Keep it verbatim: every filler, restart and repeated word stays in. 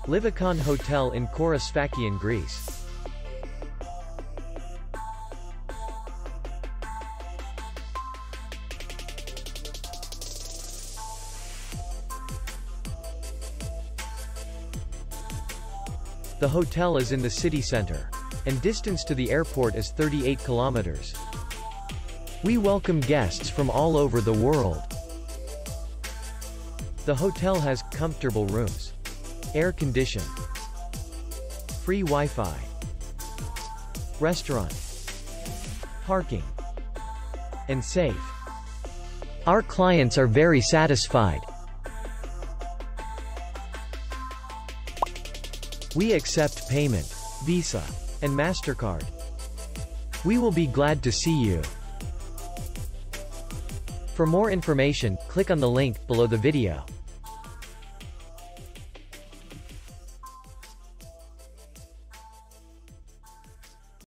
Livikon Hotel in Khora Sfakion, Greece. The hotel is in the city center, and distance to the airport is thirty-eight kilometers. We welcome guests from all over the world. The hotel has comfortable rooms, air-conditioned, free Wi-Fi, restaurant, parking, and safe. Our clients are very satisfied. We accept payment, Visa, and MasterCard. We will be glad to see you. For more information, click on the link below the video.